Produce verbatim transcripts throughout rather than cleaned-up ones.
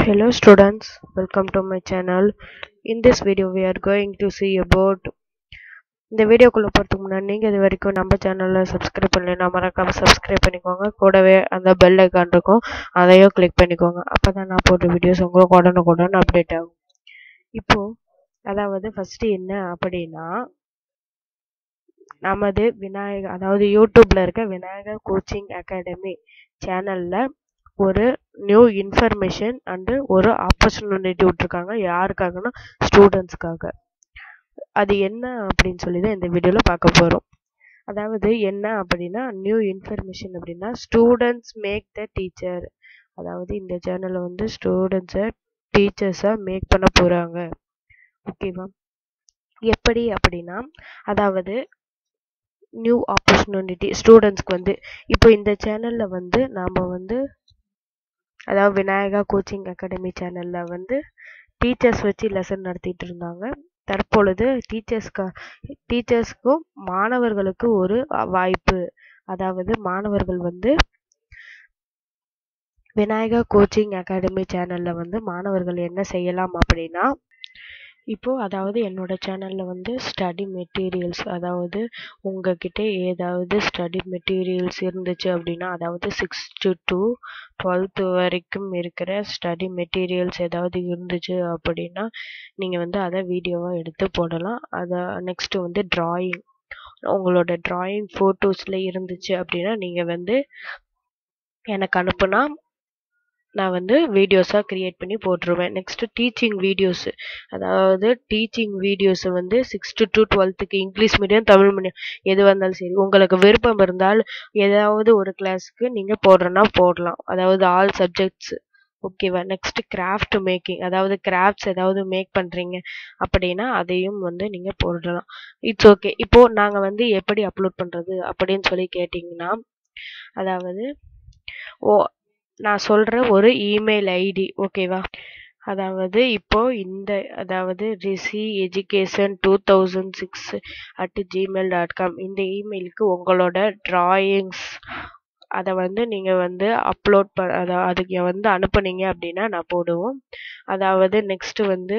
Hello students, welcome to my channel. In this video we are going to see about இந்த வீடியோக்குள்ள போறதுக்கு முன்னாடி நீங்க இது வரைக்கும் நம்ம சேனலை சப்ஸ்கிரைப் பண்ணலைனா மறக்காம சப்ஸ்கிரைப் பண்ணிக்கோங்க. கூடவே அந்த பெல் ஐகான் இருக்கும், அதையும் கிளிக் பண்ணிக்கோங்க. அப்பதான் நான் போடுற வீடியோஸ் உங்களுக்கு உடனுக்குடன் அப்டேட் ஆகும். இப்போ அதாவது ஃபர்ஸ்ட் என்ன அப்படின்னா, நமது விநாயகா அதாவது யூடியூப்ல இருக்க விநாயகா கோச்சிங் அகாடமி சேனல்ல ஒரு நியூ இன்ஃபர்மேஷன் அண்ட் ஒரு ஆப்பர்ச்சுனிட்டி விட்டுருக்காங்க. யாருக்காகனா ஸ்டூடெண்ட்ஸ்க்காக. அது என்ன அப்படின்னு சொல்லி தான் இந்த வீடியோவில் பார்க்க போகிறோம். அதாவது என்ன அப்படின்னா, நியூ இன்ஃபர்மேஷன் அப்படின்னா ஸ்டூடெண்ட்ஸ் மேக் த டீச்சர். அதாவது இந்த சேனலில் வந்து ஸ்டூடெண்ட்ஸை டீச்சர்ஸாக மேக் பண்ண போகிறாங்க. ஓகேவா? எப்படி அப்படின்னா, அதாவது நியூ ஆப்பர்ச்சுனிட்டி ஸ்டூடெண்ட்ஸ்க்கு வந்து இப்போ இந்த சேனலில் வந்து நாம் வந்து அதாவது விநாயகா கோச்சிங் அகாடமி சேனலில் வந்து டீச்சர்ஸ் வச்சு லெசன் நடத்திட்டு இருந்தாங்க. தற்பொழுது டீச்சர்ஸ்க்கு டீச்சர்ஸ்க்கும் மாணவர்களுக்கு ஒரு வாய்ப்பு. அதாவது மாணவர்கள் வந்து விநாயகா கோச்சிங் அகாடமி சேனலில் வந்து மாணவர்கள் என்ன செய்யலாம் அப்படின்னா, இப்போ அதாவது என்னோட சேனல்ல வந்து ஸ்டடி மெட்டீரியல்ஸ், அதாவது உங்ககிட்ட ஏதாவது ஸ்டடி மெட்டீரியல்ஸ் இருந்துச்சு அப்படின்னா, அதாவது சிக்ஸ்த்து டு டுவெல்த்து வரைக்கும் இருக்கிற ஸ்டடி மெட்டீரியல்ஸ் ஏதாவது இருந்துச்சு அப்படின்னா நீங்கள் வந்து அதை வீடியோவாக எடுத்து போடலாம். அதை நெக்ஸ்ட்டு வந்து ட்ராயிங், உங்களோட ட்ராயிங் ஃபோட்டோஸில் இருந்துச்சு அப்படின்னா நீங்கள் வந்து எனக்கு அனுப்புனா நான் வந்து வீடியோஸாக க்ரியேட் பண்ணி போட்டுருவேன். நெக்ஸ்ட்டு டீச்சிங் வீடியோஸு, அதாவது டீச்சிங் வீடியோஸை வந்து சிக்ஸ்த்து டு டுவெல்த்துக்கு இங்கிலீஷ் மீடியம் தமிழ் மீடியம் எதுவாக இருந்தாலும் சரி, உங்களுக்கு விருப்பம் இருந்தால் ஏதாவது ஒரு கிளாஸுக்கு நீங்கள் போடுறேன்னா போடலாம். அதாவது ஆல் சப்ஜெக்ட்ஸ். ஓகேவா? நெக்ஸ்ட் கிராஃப்ட் மேக்கிங், அதாவது கிராஃப்ட்ஸ் ஏதாவது மேக் பண்ணுறீங்க அப்படின்னா அதையும் வந்து நீங்கள் போடலாம். It's okay. இப்போது நாங்கள் வந்து எப்படி அப்லோட் பண்ணுறது அப்படின்னு சொல்லி கேட்டிங்கன்னா, அதாவது ஓ நான் சொல்கிற ஒரு இமெயில் ஐடி. ஓகேவா? அதாவது இப்போ இந்த அதாவது Rishi education two thousand six at Gmail dot com இந்த இமெயிலுக்கு உங்களோட ட்ராயிங்ஸ் அதை வந்து நீங்கள் வந்து அப்லோட் ப அதை அதுக்கு வந்து அனுப்புனீங்க அப்படின்னா நான் போடுவோம். அதாவது நெக்ஸ்ட்டு வந்து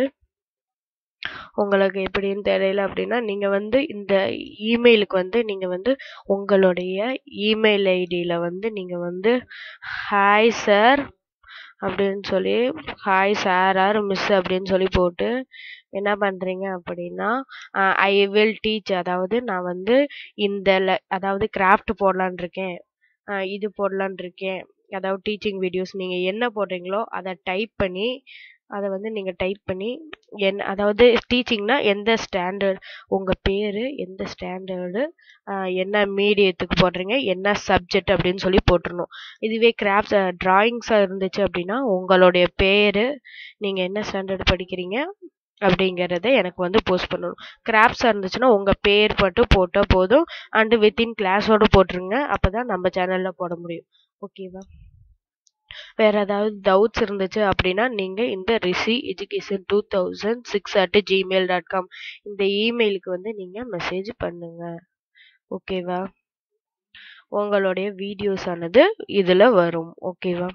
உங்களுக்கு எப்படின்னு தெரியல அப்படின்னா நீங்கள் வந்து இந்த இமெயிலுக்கு வந்து நீங்கள் வந்து உங்களுடைய இமெயில் ஐடியில் வந்து நீங்கள் வந்து ஹாய் சார் அப்படின்னு சொல்லி ஹாய் சார் ஆர் மிஸ் அப்படின்னு சொல்லி போட்டு என்ன பண்ணுறீங்க அப்படின்னா, ஐ வில் டீச், அதாவது நான் வந்து இந்த அதாவது கிராஃப்ட் போடலான் இருக்கேன், இது போடலான் இருக்கேன், அதாவது டீச்சிங் வீடியோஸ் நீங்கள் என்ன போடுறீங்களோ அதை டைப் பண்ணி அதை வந்து நீங்கள் டைப் பண்ணி என் அதாவது டீச்சிங்னா எந்த ஸ்டாண்டர்ட், உங்கள் பேர் எந்த ஸ்டாண்டர்டு, என்ன மீடியத்துக்கு போடுறீங்க, என்ன சப்ஜெக்ட் அப்படின்னு சொல்லி போட்டுருணும். இதுவே கிராஃப்ட்ஸ் ட்ராயிங்ஸாக இருந்துச்சு அப்படின்னா உங்களுடைய பேர், நீங்கள் என்ன ஸ்டாண்டர்டு படிக்கிறீங்க அப்படிங்கிறத எனக்கு வந்து போஸ்ட் பண்ணணும். கிராஃப்ட்ஸாக இருந்துச்சுன்னா உங்கள் பேர் மட்டும் போட்டால் போதும். அண்டு வித்தின் கிளாஸோடு போட்டுருங்க. அப்போ தான் நம்ம சேனலில் போட முடியும். ஓகேவா? வேறு ஏதாவது டவுட்ஸ் இருந்துச்சு அப்படின்னா நீங்கள் இந்த Rishi education two thousand six at Gmail dot com இந்த இமெயிலுக்கு வந்து நீங்கள் மெசேஜ் பண்ணுங்க. ஓகேவா? உங்களுடைய வீடியோஸ் ஆனது இதில் வரும். ஓகேவா?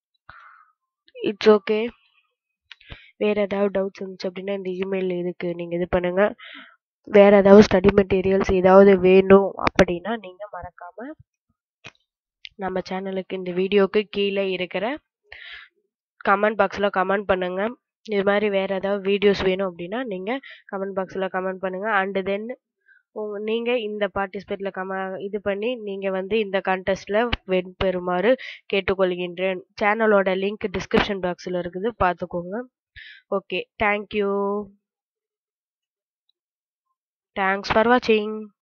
It's okay. வேறு ஏதாவது டவுட்ஸ் இருந்துச்சு அப்படின்னா இந்த இமெயில் இதுக்கு நீங்கள் இது பண்ணுங்கள். வேறு ஏதாவது ஸ்டடி மெட்டீரியல்ஸ் ஏதாவது வேணும் அப்படின்னா நீங்கள் மறக்காமல் நம்ம சேனலுக்கு இந்த வீடியோவுக்கு கீழே இருக்கிற கமெண்ட் பாக்ஸில் கமெண்ட் பண்ணுங்கள். இது மாதிரி வேறு ஏதாவது வீடியோஸ் வேணும் அப்படின்னா நீங்கள் கமெண்ட் பாக்ஸில் கமெண்ட் பண்ணுங்கள். அண்டு தென் உங்க நீங்கள் இந்த பார்ட்டிசிபேட்டில் கம இது பண்ணி நீங்கள் வந்து இந்த கான்டெஸ்ட்டில் வென் பெறுமாறு கேட்டுக்கொள்கின்றேன். சேனலோட லிங்க் டிஸ்கிரிப்ஷன் பாக்ஸில் இருக்குது, பார்த்துக்கோங்க. Okay, thank you. தேங்க்ஸ் ஃபார் வாட்சிங்.